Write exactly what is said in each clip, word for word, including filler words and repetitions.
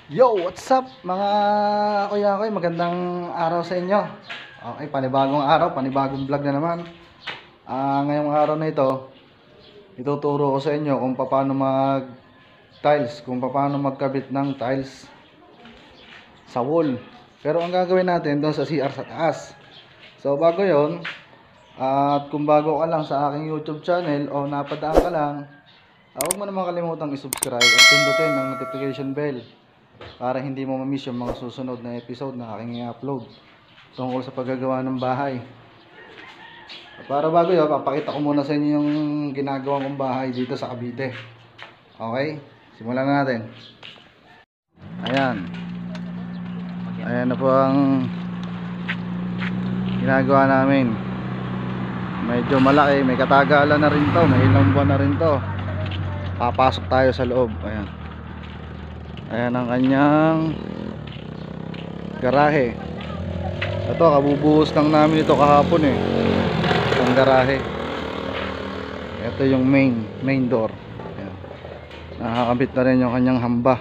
Yo, what's up mga kuya ko? Magandang araw sa inyo. Okay, panibagong araw, panibagong vlog na naman. Ah, ngayong araw na ito, ituturo ko sa inyo kung paano mag tiles, kung paano magkabit ng tiles sa wall. Pero ang gagawin natin doon sa C R sa taas. So bago 'yon, at kung bago ka lang sa aking YouTube channel o napadaan ka lang, ah, huwag mo naman kalimutang i-subscribe at pindutin ang notification bell para hindi mo ma-miss yung mga susunod na episode na aking i-upload tungkol sa paggagawa ng bahay. Para bago yun, papakita ko muna sa inyo yung ginagawa kong bahay dito sa Cavite. Okay? Simulan na natin. Ayan. Ayan na po ang ginagawa namin. Medyo malaki, may katagalan na rin to, may ilang buwan na rin to. Papasok tayo sa loob. Ayan. Ayan ang kanyang garahe. Ito, kabubuhos lang namin ito kahapon eh. Ang garahe. Ito yung main, main door. Ayan. Nakakabit na rin yung kanyang hamba.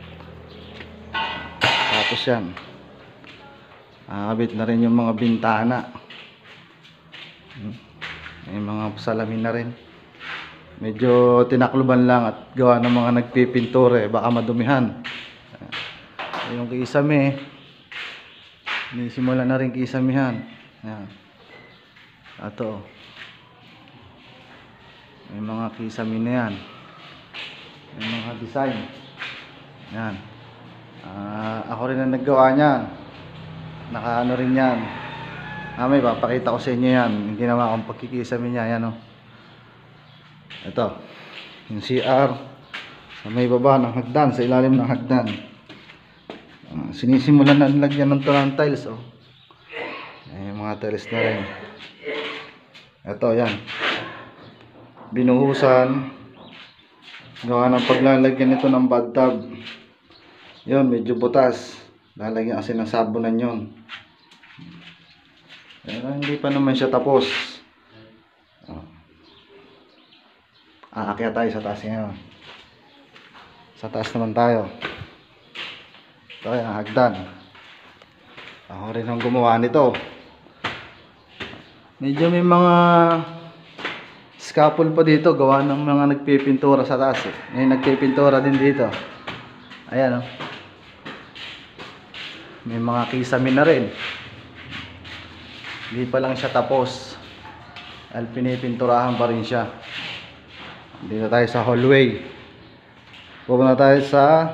Tapos yan. Nakakabit na rin yung mga bintana. May mga salamin na rin. Medyo tinakluban lang at gawa ng mga nagpipintura eh, baka madumihan. Yung kisame, nisimula na rin kisamihan. Ayan. Ito. May mga kisame na yan. May mga design. Ayan. Uh, ako rin ang naggawa niyan. Nakaano rin yan. Ah, may papakita ko sa inyo yan. Yung ginawa kong pagkikisame niya. Ayan o. Ito, yung C R sa may baba ng hagdan, sa ilalim ng hagdan. uh, Sinisimulan na nilagyan ng tulang tiles oh. Ay, mga tiles na rin. Ito, yan. Binuhusan. Gawa ng paglalagyan nito ng bathtub. Yun, medyo butas. Lalagyan kasi ng sabunan yun. Pero hindi pa naman siya tapos. Aakyat tayo sa taas ngayon. Sa taas naman tayo. Ito yung hagdan. Ako rin ang gumawa nito. Medyo may mga scaffold pa dito. Gawa ng mga nagpipintura sa taas eh. May nagpipintura din dito. Ayan oh. May mga kisame na rin. Hindi pa lang siya tapos. Al pinipinturahan pa rin siya. Dito tayo sa hallway. Pupunta tayo sa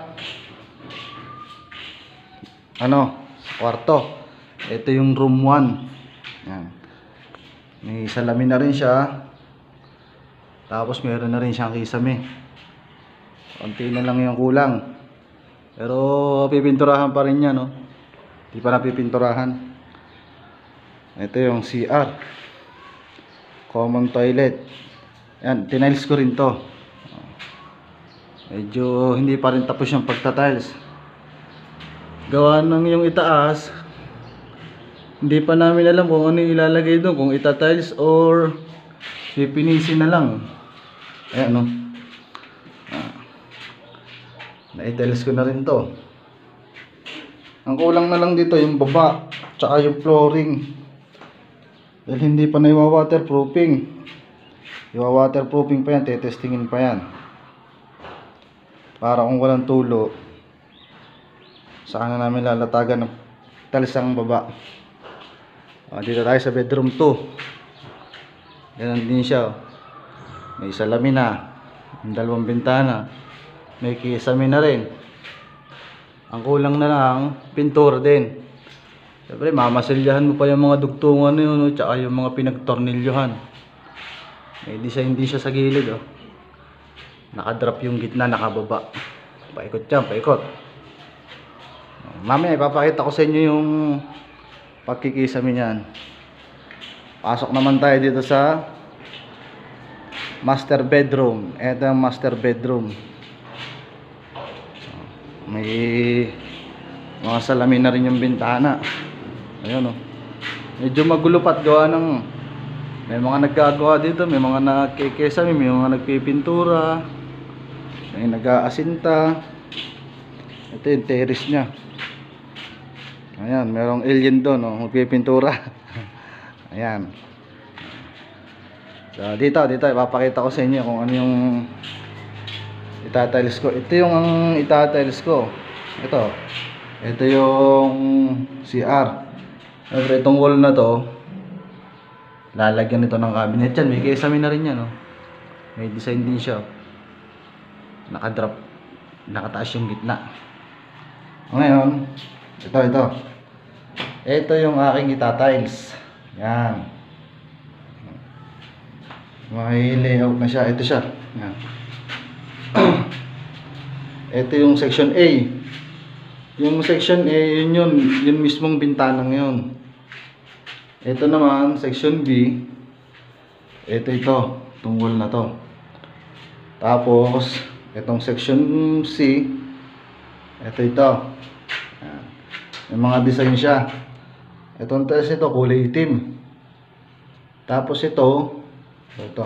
ano, kwarto. Ito yung room one. Yan. May salamin na rin siya. Tapos meron na rin siyang kisame. Konti na lang yung kulang. Pero pipinturahan pa rin yan, no? Di pa napipinturahan. Ito yung C R. Common toilet. Yan, tiniles ko rin to. Medyo hindi pa rin tapos yung pagta-tiles. Gawa ng yung itaas, hindi pa namin alam kung ano yung ilalagay doon, kung ita-tiles or pipinisin na lang. Ayan no. Ah, na-tiles ko na rin to. Ang kulang na lang dito yung baba, tsaka yung flooring. Dahil hindi pa na iwa-waterproofing. Iwa-waterproofing pa yan, tetestingin pa yan. Para kung walang tulo, saan na namin lalatagan ng talisang baba. Ah, dito tayo sa bedroom two. Ganun din siya. May salamin na, may dalawang bintana, may kisame na rin. Ang kulang na lang, pintura din. Siyempre, mamasilyahan mo pa yung mga dugtungan na yun, tsaka yung mga pinagtornilyohan. May design din siya sa gilid oh. Nakadrop yung gitna, nakababa. Paikot yan, paikot. Mamaya ipapakita ko sa inyo yung pagkikisame niyan. Pasok naman tayo dito sa master bedroom. Ito ang master bedroom. May mga salamin na rin yung bintana. Ayun oh. Medyo magulupat gawa ng may mga nagkagawa dito, may mga nagkikesame, may mga nagpipintura, may nag-aasinta. Ito yung terrace niya. Ayan, merong alien doon, oh, magpipintura. Ayan. So, dito, dito, ipapakita ko sa inyo kung ano yung itatiles ko. Ito yung ang itatiles ko. Ito. Ito yung C R. Siyempre, itong wall na to, lalagyan ito ng cabinet yan. May kesame na rin yan, oh. May design din siya. Nakadrop. Nakataas yung gitna. Ngayon, ito, ito. Ito yung aking itatiles. Yan. May layout na siya. Ito siya. Yan. Ito yung section A. Yung section A, yun yun. Yun mismong bintanang yun. Ito naman, section B. Ito ito. Itong wall na to. Tapos, itong section C. Ito ito. Yan. May mga design siya. Itong tiles ito, kulay itim. Tapos ito, ito.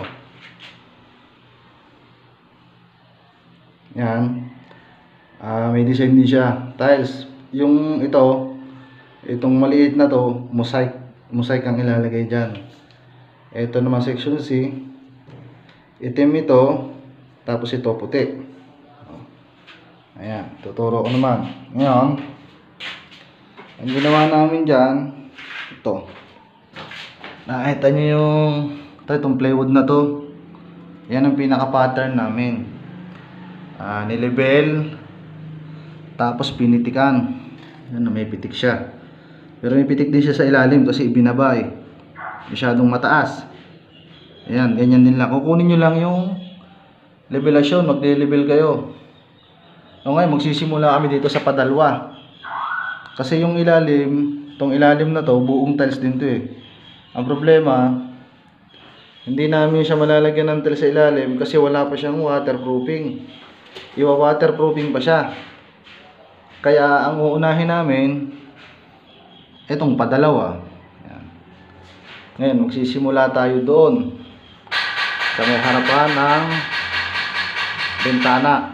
Yan. Uh, may design din siya. Tiles. Yung ito, itong maliit na to, mosaic. Mosaic ang ilalagay dyan. Ito naman section C. Itim ito. Tapos ito, puti. Ayan. Tuturo ko naman. Ngayon, ang ginawa namin dyan, ito. Nakita nyo yung ito, itong plywood na to. Yan ang pinaka pattern namin. Uh, nilibel. Tapos pinitikan. Yan, may pitik siya. Pero may pitik din siya sa ilalim kasi ibinaba eh. Masyadong mataas. Ayan, ganyan din lang. Kukunin nyo lang yung levelasyon. Magle-level kayo. O ngayon, magsisimula kami dito sa padalwa. Kasi yung ilalim, itong ilalim na to, buong tiles din to eh. Ang problema, hindi namin siya malalagyan ng tiles sa ilalim kasi wala pa siyang waterproofing. Iwa-waterproofing pa siya. Kaya ang uunahin namin, itong padalawa. Ayan. Ngayon, magsisimula tayo doon sa may harapan ng bintana.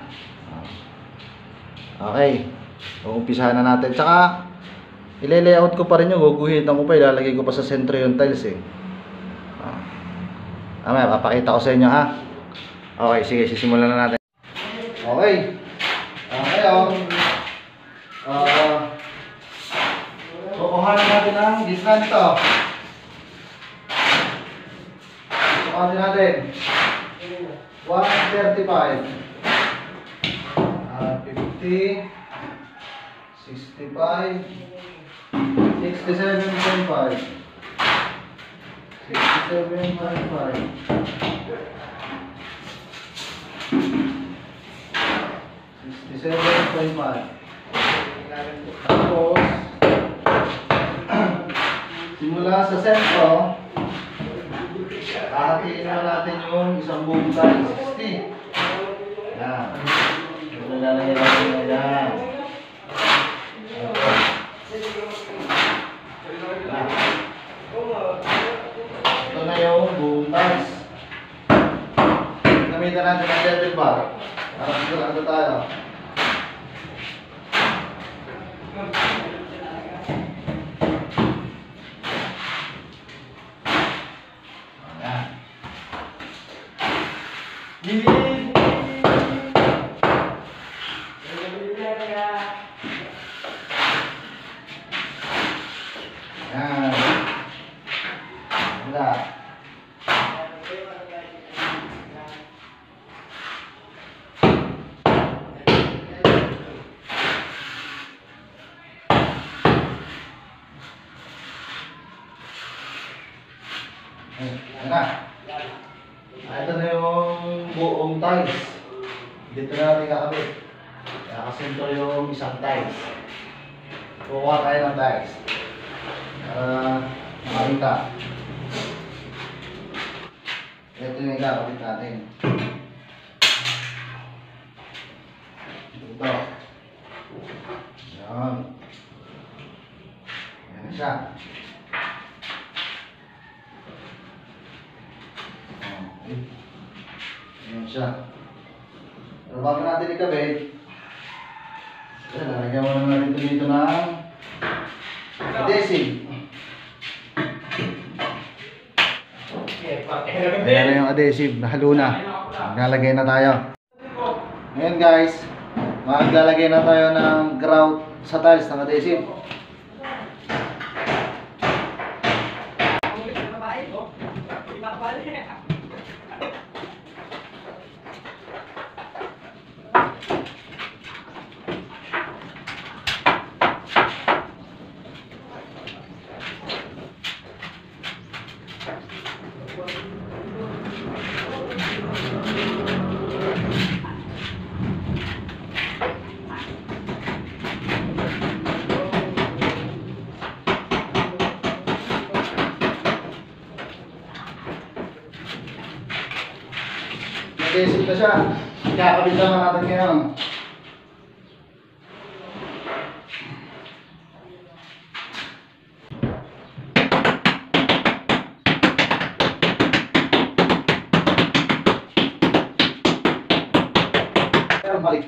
Okay. Uumpisahan na natin. Tsaka, ile-layout ko pa rin yung guguhitan ko pa. Ilalagay ko pa sa sentro yung tiles eh. Ah, may papakita ko sa inyo ha. Okay, sige, sisimulan na natin. Okay. Ah, ngayon, ah, kukuhanin natin ang gitna nito. Kukuhanin natin one thirty-five, uh, fifty, sixty-five, sixty-seven point five, sixty-seven point five, sixty-seven point five. Tapos simula sa sentro, hahatiin na natin yung isang buong tayo, sixty. Yan. Ito na lang yung yan. Ito na yung buong tiles. Gamitan natin ang level bar. Para sigurado tayo. Ayan. Wala. Ayan na. Ito na yung buong tiles. Dito na natin kakabit. Kaya kasentro yung isang tiles. Kukuha tayo ng tiles. Para makita. Ito yung kakabit natin. Ito. Yan. Yan na siya. Ayan siya. Pero bago natin ikabit, naglagay dito ng adhesive. Ayan na yung adhesive, nahalo na. Naglalagay na tayo. Ngayon guys, maglalagay na tayo ng grout sa tiles ng adhesive. Adhesive na siya. Kakabit naman natin ngayon. Pero balik.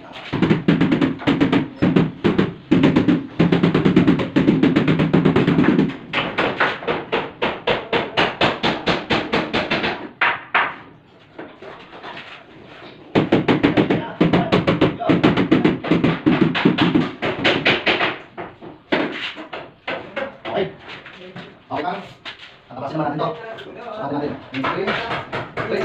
Okay. Okay lang. Tatapasin naman natin ito. Sabi natin. Okay. Okay.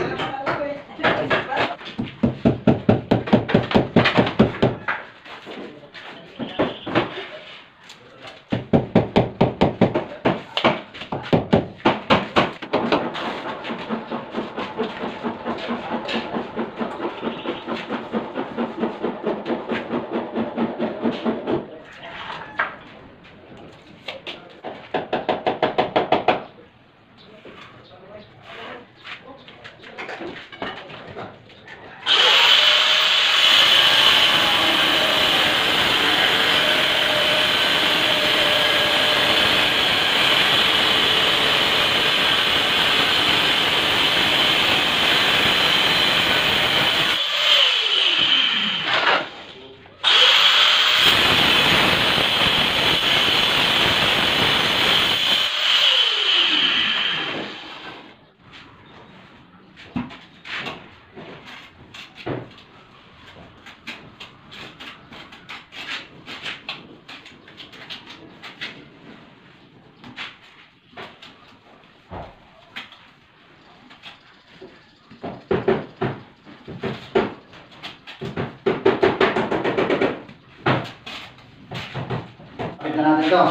Kapit na natin ito.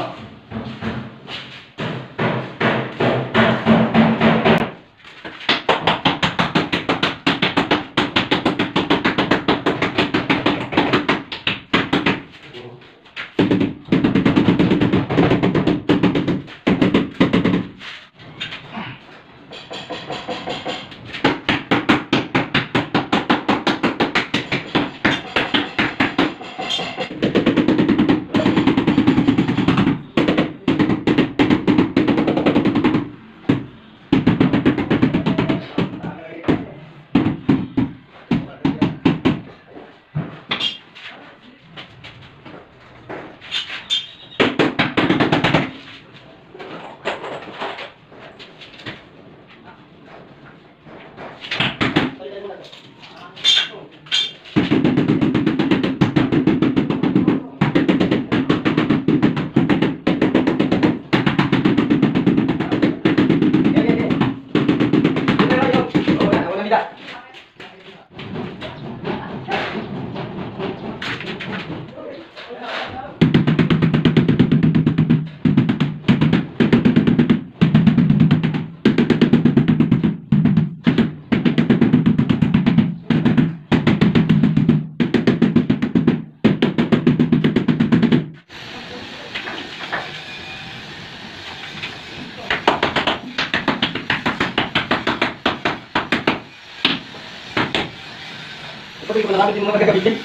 Ito ko na kami din mo magagamitin.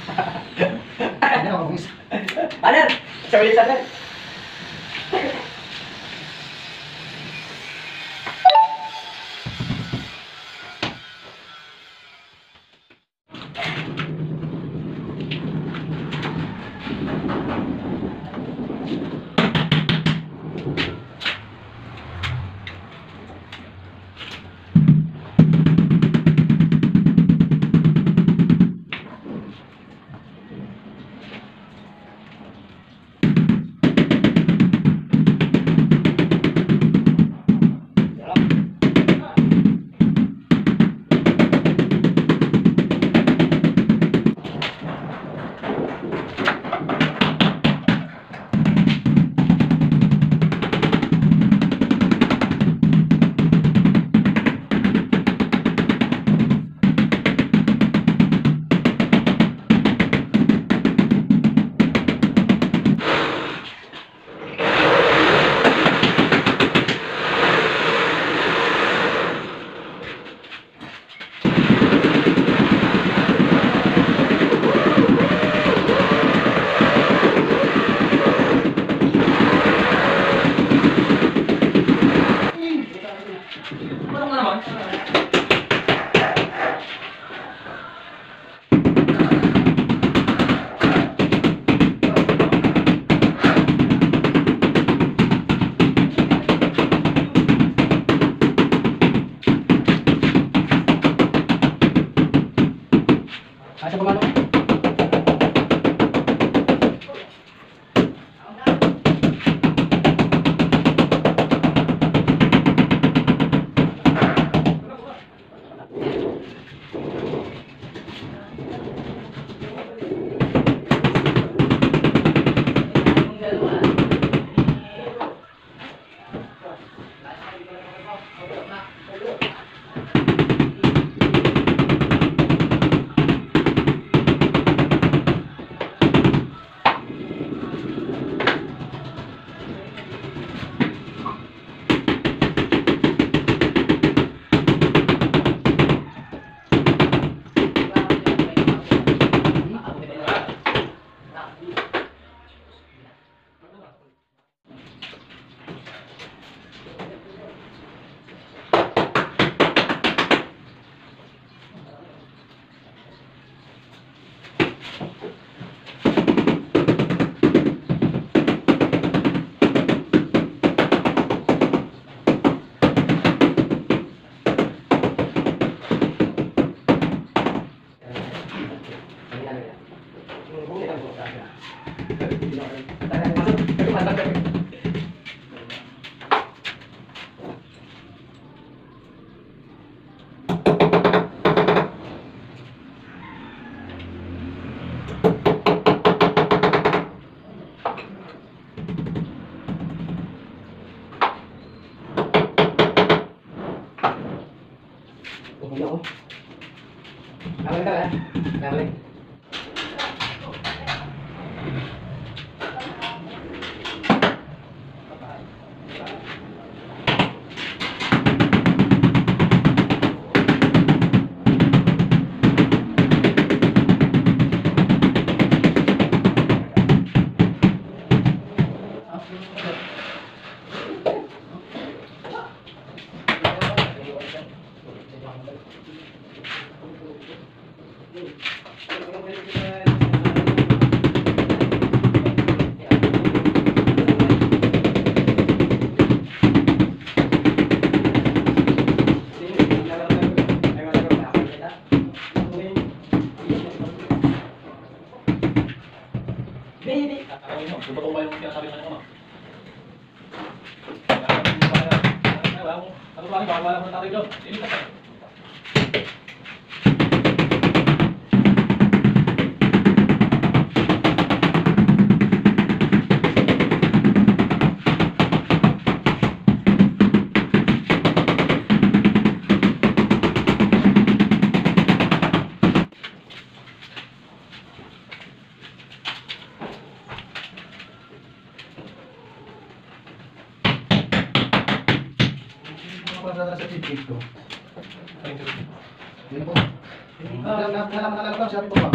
Ano? Ano? Sa ulit sana. Dito. Yan po. Nalaman lang siya po ba?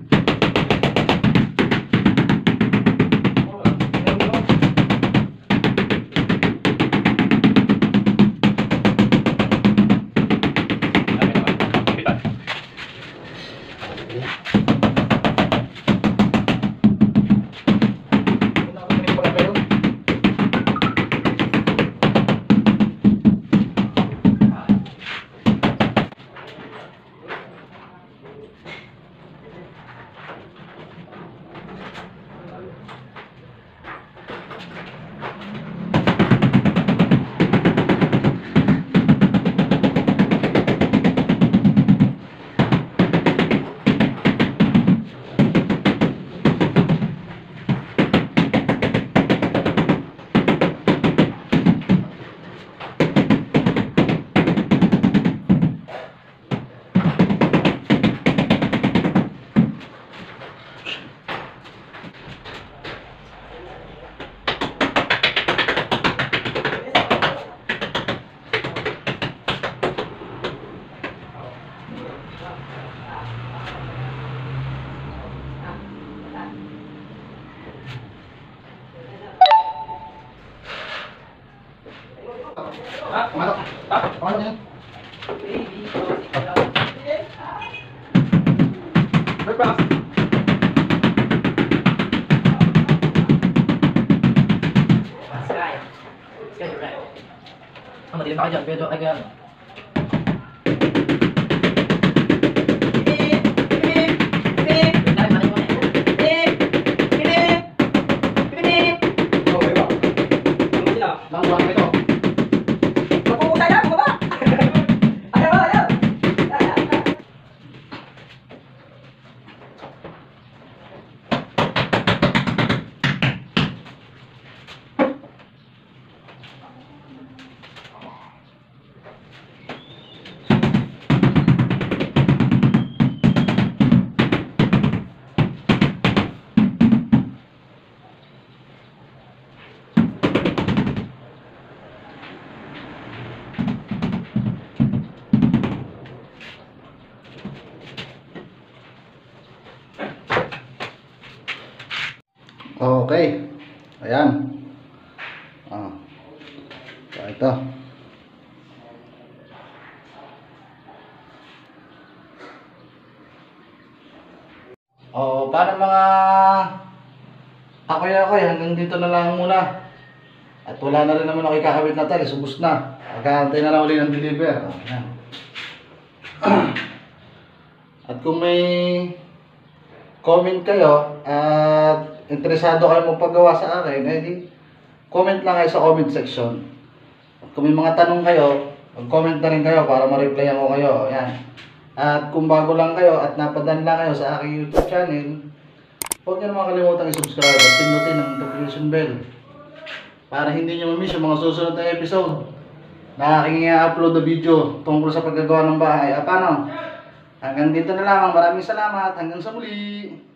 Kumatok. Kumatok yan. Berpas. Sky. Sky right. Ang madilim pa dyan, pero ay ganyan. Okay. Ayan. Ah. So, ito. Oh, paano mga akoy-akoy, hanggang dito na lang muna. At wala na rin naman ako ikakabit na tayo, subos na. Magkakantay na lang ulit ng deliver. Oh, ayan. At kung may comment kayo at interesado kayo magpagawa sa akin, eh di comment lang kayo sa comment section. Kung may mga tanong kayo, mag-comment na rin kayo para ma-replyan ko kayo. Yan. At kung bago lang kayo at napadaan lang kayo sa aking YouTube channel, huwag niyo naman kalimutan i-subscribe at pindutin ang notification bell para hindi niyo ma-miss yung mga susunod na episode na aking i-upload na video tungkol sa paggagawa ng bahay. At paano? Hanggang dito na lang. Maraming salamat. Hanggang sa muli.